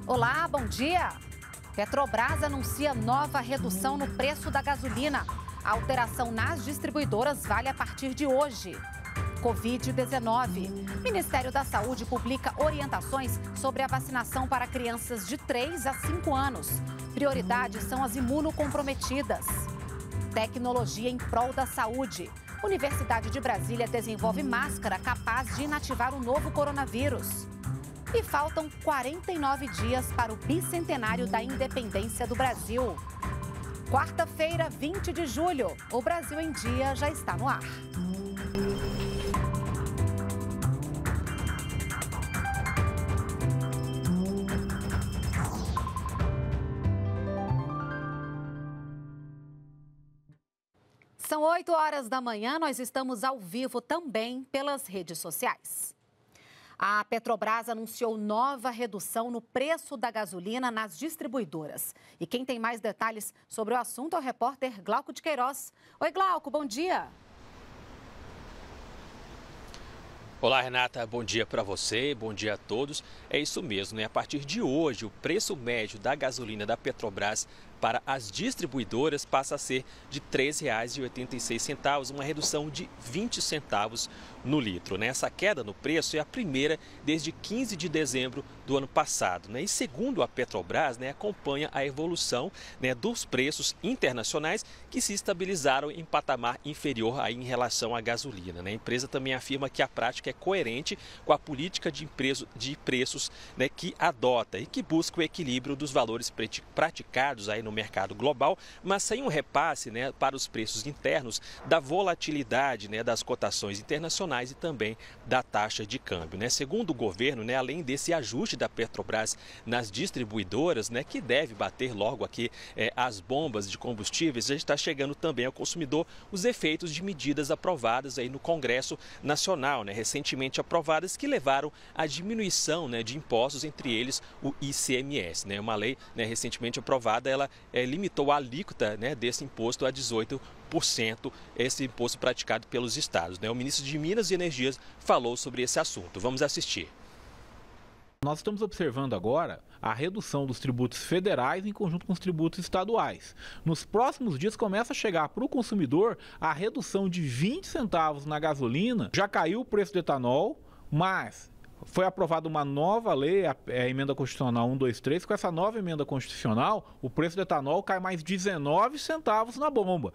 Olá, bom dia. Petrobras anuncia nova redução no preço da gasolina. A alteração nas distribuidoras vale a partir de hoje. Covid-19. Ministério da Saúde publica orientações sobre a vacinação para crianças de 3 a 5 anos. Prioridades são as imunocomprometidas. Tecnologia em prol da saúde. Universidade de Brasília desenvolve máscara capaz de inativar o novo coronavírus. E faltam 49 dias para o bicentenário da independência do Brasil. Quarta-feira, 20 de julho, o Brasil em Dia já está no ar. São 8 horas da manhã, nós estamos ao vivo também pelas redes sociais. A Petrobras anunciou nova redução no preço da gasolina nas distribuidoras. E quem tem mais detalhes sobre o assunto é o repórter Glauco de Queiroz. Oi, Glauco, bom dia. Olá, Renata, bom dia para você, bom dia a todos. É isso mesmo, né? A partir de hoje, o preço médio da gasolina da Petrobras para as distribuidoras passa a ser de R$ 3,86, uma redução de 20 centavos no litro. Essa queda no preço é a primeira desde 15 de dezembro do ano passado. E segundo a Petrobras, acompanha a evolução dos preços internacionais que se estabilizaram em patamar inferior aí em relação à gasolina. A empresa também afirma que a prática é coerente com a política de preços que adota e que busca o equilíbrio dos valores praticados aí no mercado global, mas sem um repasse para os preços internos da volatilidade das cotações internacionais e também da taxa de câmbio. Segundo o governo, além desse ajuste da Petrobras nas distribuidoras, que deve bater logo aqui as bombas de combustíveis, já está chegando também ao consumidor os efeitos de medidas aprovadas aí no Congresso Nacional, recentemente aprovadas, que levaram à diminuição de impostos, entre eles o ICMS. Uma lei recentemente aprovada, ela limitou a alíquota desse imposto a 18%, esse imposto praticado pelos estados. O ministro de Minas e Energias falou sobre esse assunto. Vamos assistir. Nós estamos observando agora a redução dos tributos federais em conjunto com os tributos estaduais. Nos próximos dias começa a chegar para o consumidor a redução de 20 centavos na gasolina. Já caiu o preço do etanol, mas foi aprovada uma nova lei, a emenda constitucional 123. Com essa nova emenda constitucional, o preço do etanol cai mais 19 centavos na bomba.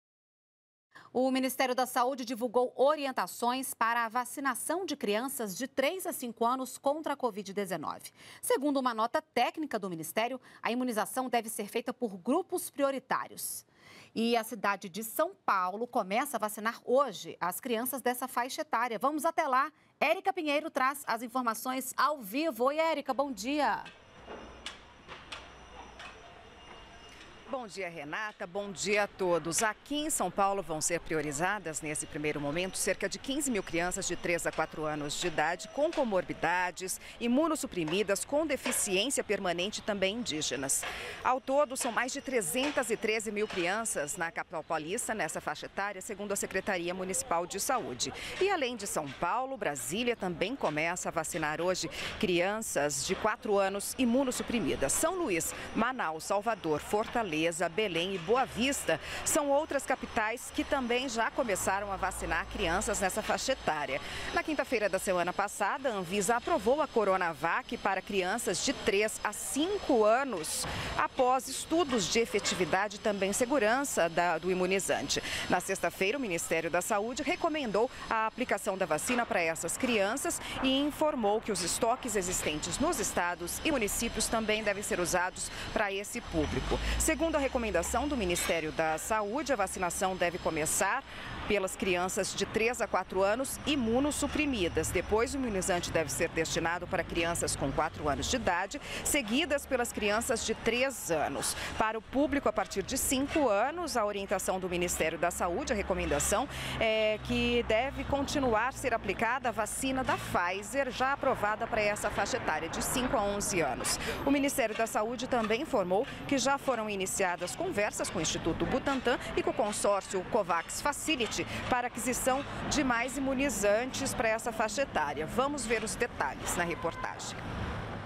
O Ministério da Saúde divulgou orientações para a vacinação de crianças de 3 a 5 anos contra a Covid-19. Segundo uma nota técnica do Ministério, a imunização deve ser feita por grupos prioritários. E a cidade de São Paulo começa a vacinar hoje as crianças dessa faixa etária. Vamos até lá. Érica Pinheiro traz as informações ao vivo. Oi, Érica, bom dia. Bom dia, Renata. Bom dia a todos. Aqui em São Paulo vão ser priorizadas, nesse primeiro momento, cerca de 15 mil crianças de 3 a 4 anos de idade com comorbidades, imunossuprimidas, com deficiência permanente e também indígenas. Ao todo, são mais de 313 mil crianças na capital paulista, nessa faixa etária, segundo a Secretaria Municipal de Saúde. E além de São Paulo, Brasília também começa a vacinar hoje crianças de 4 anos imunossuprimidas. São Luís, Manaus, Salvador, Fortaleza, Belém e Boa Vista são outras capitais que também já começaram a vacinar crianças nessa faixa etária. Na quinta-feira da semana passada, a Anvisa aprovou a Coronavac para crianças de 3 a 5 anos, após estudos de efetividade e também segurança do imunizante. Na sexta-feira, o Ministério da Saúde recomendou a aplicação da vacina para essas crianças e informou que os estoques existentes nos estados e municípios também devem ser usados para esse público. Segundo a recomendação do Ministério da Saúde, a vacinação deve começar pelas crianças de 3 a 4 anos imunossuprimidas. Depois, o imunizante deve ser destinado para crianças com 4 anos de idade, seguidas pelas crianças de 3 anos. Para o público a partir de 5 anos, a orientação do Ministério da Saúde, a recomendação é que deve continuar a ser aplicada a vacina da Pfizer, já aprovada para essa faixa etária de 5 a 11 anos. O Ministério da Saúde também informou que já foram iniciadas conversas com o Instituto Butantan e com o consórcio COVAX Facility para aquisição de mais imunizantes para essa faixa etária. Vamos ver os detalhes na reportagem.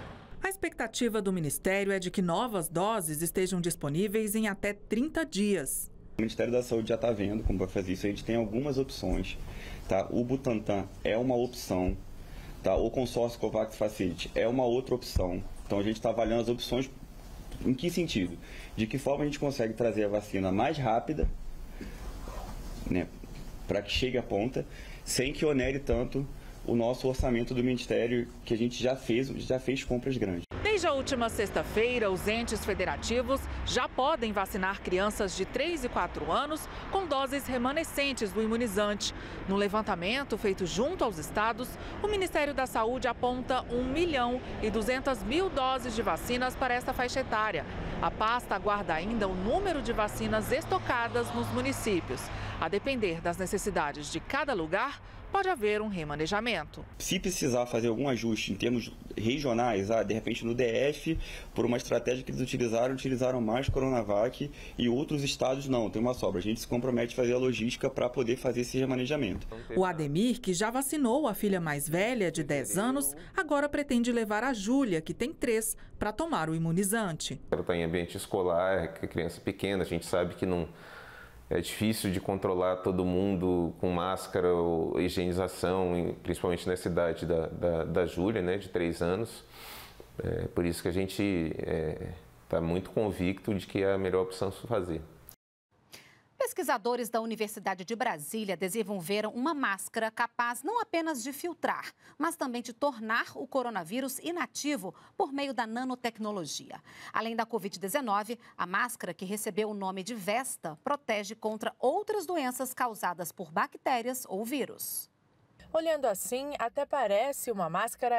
A expectativa do Ministério é de que novas doses estejam disponíveis em até 30 dias. O Ministério da Saúde já está vendo como vai fazer isso. A gente tem algumas opções. Tá? O Butantan é uma opção. Tá? O consórcio COVAX Facility é uma outra opção. Então a gente está avaliando as opções. Em que sentido? De que forma a gente consegue trazer a vacina mais rápida, né, para que chegue à ponta, sem que onere tanto o nosso orçamento do Ministério, que a gente já fez compras grandes. Desde a última sexta-feira, os entes federativos já podem vacinar crianças de 3 e 4 anos com doses remanescentes do imunizante. No levantamento feito junto aos estados, o Ministério da Saúde aponta 1.200.000 doses de vacinas para esta faixa etária. A pasta aguarda ainda o número de vacinas estocadas nos municípios. A depender das necessidades de cada lugar, pode haver um remanejamento. Se precisar fazer algum ajuste em termos regionais, de repente no DF, por uma estratégia que eles utilizaram mais Coronavac e outros estados não, tem uma sobra. A gente se compromete a fazer a logística para poder fazer esse remanejamento. O Ademir, que já vacinou a filha mais velha, de 10 anos, agora pretende levar a Júlia, que tem 3, para tomar o imunizante. Ela está em ambiente escolar, que é criança pequena, a gente sabe que não... É difícil de controlar todo mundo com máscara ou higienização, principalmente nessa idade da Júlia, né, de 3 anos. Por isso que a gente está muito convicto de que é a melhor opção a se fazer. Pesquisadores da Universidade de Brasília desenvolveram uma máscara capaz não apenas de filtrar, mas também de tornar o coronavírus inativo por meio da nanotecnologia. Além da Covid-19, a máscara, que recebeu o nome de Vesta, protege contra outras doenças causadas por bactérias ou vírus. Olhando assim, até parece uma máscara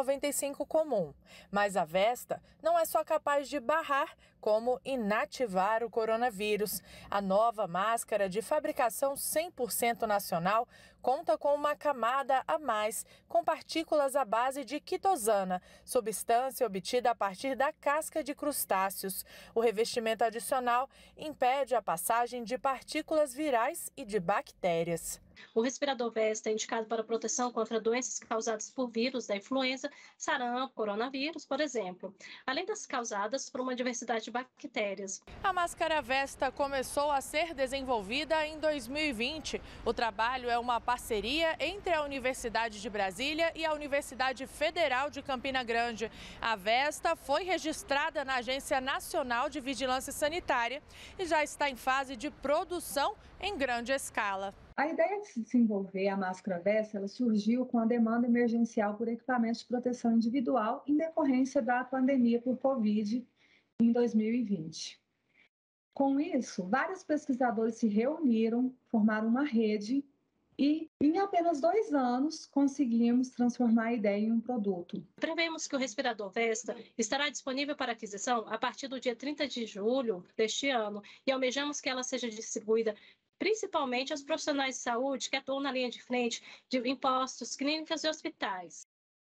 N95 comum, mas a Vesta não é só capaz de barrar, como inativar o coronavírus. A nova máscara de fabricação 100% nacional conta com uma camada a mais, com partículas à base de quitosana, substância obtida a partir da casca de crustáceos. O revestimento adicional impede a passagem de partículas virais e de bactérias. O respirador Vesta é indicado para proteção contra doenças causadas por vírus da influenza, sarampo, coronavírus, por exemplo, além das causadas por uma diversidade de bactérias. A máscara Vesta começou a ser desenvolvida em 2020. O trabalho é uma parceria entre a Universidade de Brasília e a Universidade Federal de Campina Grande. A Vesta foi registrada na Agência Nacional de Vigilância Sanitária e já está em fase de produção em grande escala. A ideia de se desenvolver a máscara Vesta, ela surgiu com a demanda emergencial por equipamentos de proteção individual em decorrência da pandemia por Covid em 2020. Com isso, vários pesquisadores se reuniram, formaram uma rede e, em apenas 2 anos, conseguimos transformar a ideia em um produto. Prevemos que o respirador Vesta estará disponível para aquisição a partir do dia 30 de julho deste ano e almejamos que ela seja distribuída principalmente aos profissionais de saúde que atuam na linha de frente de impostos, clínicas e hospitais.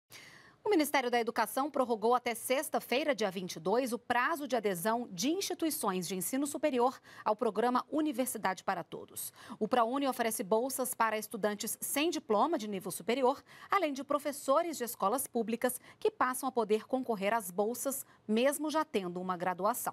O Ministério da Educação prorrogou até sexta-feira, dia 22, o prazo de adesão de instituições de ensino superior ao programa Universidade para Todos. O ProUni oferece bolsas para estudantes sem diploma de nível superior, além de professores de escolas públicas que passam a poder concorrer às bolsas, mesmo já tendo uma graduação.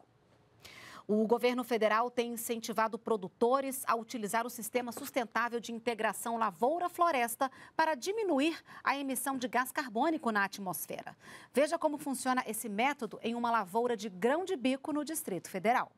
O governo federal tem incentivado produtores a utilizar o sistema sustentável de integração lavoura-floresta para diminuir a emissão de gás carbônico na atmosfera. Veja como funciona esse método em uma lavoura de grão de bico no Distrito Federal.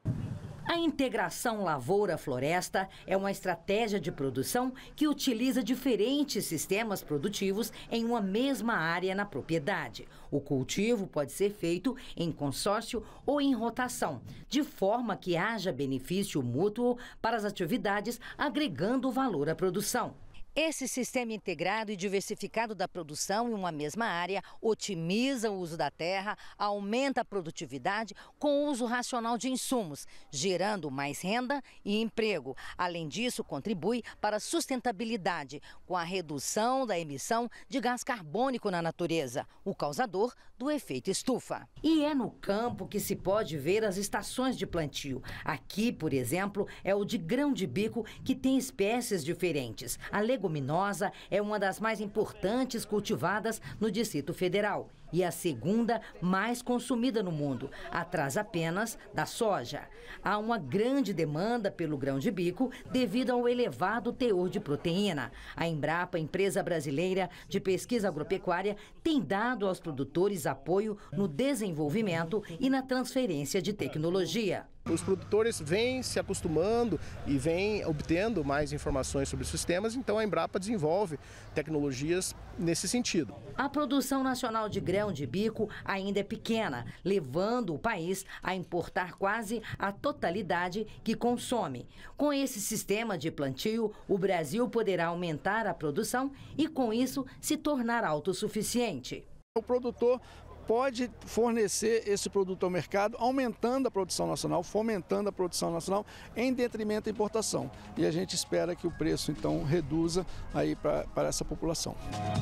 A integração lavoura-floresta é uma estratégia de produção que utiliza diferentes sistemas produtivos em uma mesma área na propriedade. O cultivo pode ser feito em consórcio ou em rotação, de forma que haja benefício mútuo para as atividades, agregando valor à produção. Esse sistema integrado e diversificado da produção em uma mesma área otimiza o uso da terra, aumenta a produtividade com o uso racional de insumos, gerando mais renda e emprego. Além disso, contribui para a sustentabilidade, com a redução da emissão de gás carbônico na natureza, o causador do efeito estufa. E é no campo que se pode ver as estações de plantio. Aqui, por exemplo, é o de grão de bico, que tem espécies diferentes. A leguminosa é uma das mais importantes cultivadas no Distrito Federal e a segunda mais consumida no mundo, atrás apenas da soja. Há uma grande demanda pelo grão de bico devido ao elevado teor de proteína. A Embrapa, empresa brasileira de pesquisa agropecuária, tem dado aos produtores apoio no desenvolvimento e na transferência de tecnologia. Os produtores vêm se acostumando e vêm obtendo mais informações sobre os sistemas, então a Embrapa desenvolve tecnologias nesse sentido. A produção nacional de grão de bico ainda é pequena, levando o país a importar quase a totalidade que consome. Com esse sistema de plantio, o Brasil poderá aumentar a produção e, com isso, se tornar autossuficiente. O produtor pode fornecer esse produto ao mercado, aumentando a produção nacional, fomentando a produção nacional, em detrimento da importação. E a gente espera que o preço, então, reduza aí para essa população.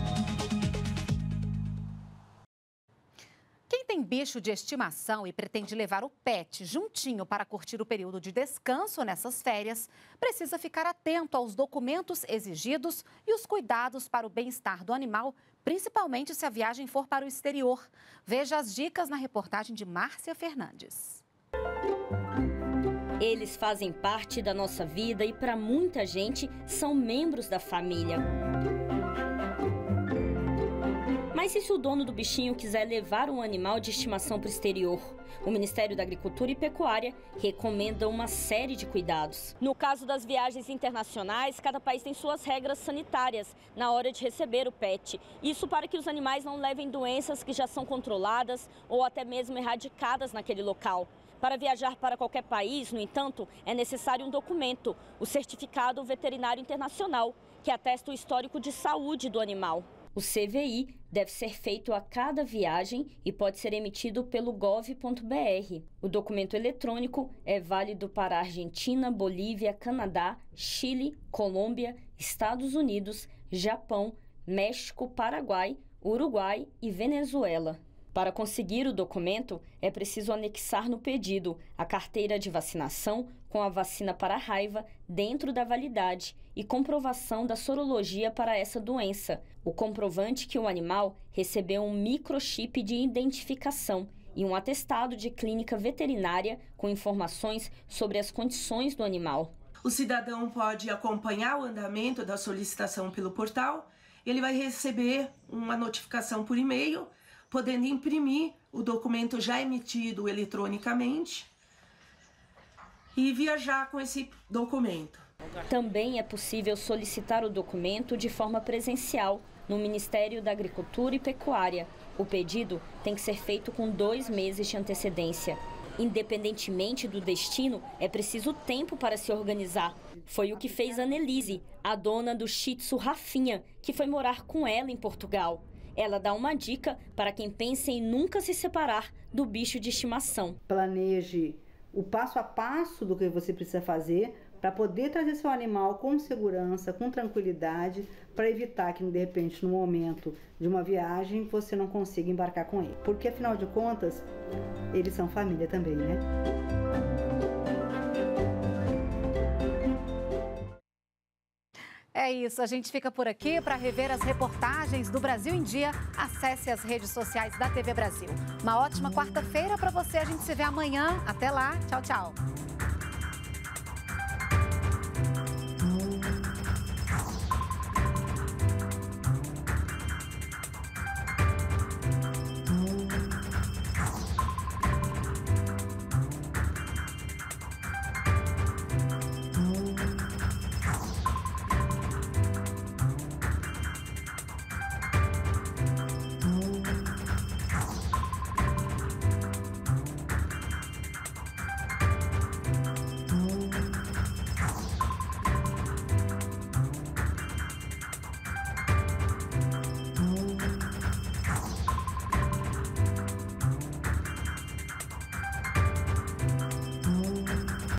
Quem tem bicho de estimação e pretende levar o pet juntinho para curtir o período de descanso nessas férias, precisa ficar atento aos documentos exigidos e os cuidados para o bem-estar do animal, principalmente se a viagem for para o exterior. Veja as dicas na reportagem de Márcia Fernandes. Eles fazem parte da nossa vida e, para muita gente, são membros da família. Mas e se o dono do bichinho quiser levar um animal de estimação para o exterior? O Ministério da Agricultura e Pecuária recomenda uma série de cuidados. No caso das viagens internacionais, cada país tem suas regras sanitárias na hora de receber o pet. Isso para que os animais não levem doenças que já são controladas ou até mesmo erradicadas naquele local. Para viajar para qualquer país, no entanto, é necessário um documento, o Certificado Veterinário Internacional, que atesta o histórico de saúde do animal. O CVI deve ser feito a cada viagem e pode ser emitido pelo gov.br. O documento eletrônico é válido para Argentina, Bolívia, Canadá, Chile, Colômbia, Estados Unidos, Japão, México, Paraguai, Uruguai e Venezuela. Para conseguir o documento, é preciso anexar no pedido a carteira de vacinação com a vacina para a raiva dentro da validade e comprovação da sorologia para essa doença, o comprovante que o animal recebeu um microchip de identificação e um atestado de clínica veterinária com informações sobre as condições do animal. O cidadão pode acompanhar o andamento da solicitação pelo portal, ele vai receber uma notificação por e-mail, podendo imprimir o documento já emitido eletronicamente e viajar com esse documento. Também é possível solicitar o documento de forma presencial no Ministério da Agricultura e Pecuária. O pedido tem que ser feito com 2 meses de antecedência. Independentemente do destino, é preciso tempo para se organizar. Foi o que fez Annelise, a dona do Shih Tzu Rafinha, que foi morar com ela em Portugal. Ela dá uma dica para quem pensa em nunca se separar do bicho de estimação. Planeje o passo a passo do que você precisa fazer para poder trazer seu animal com segurança, com tranquilidade, para evitar que, de repente, no momento de uma viagem, você não consiga embarcar com ele. Porque, afinal de contas, eles são família também, né? É isso, a gente fica por aqui. Para rever as reportagens do Brasil em Dia, acesse as redes sociais da TV Brasil. Uma ótima quarta-feira para você, a gente se vê amanhã. Até lá, tchau, tchau.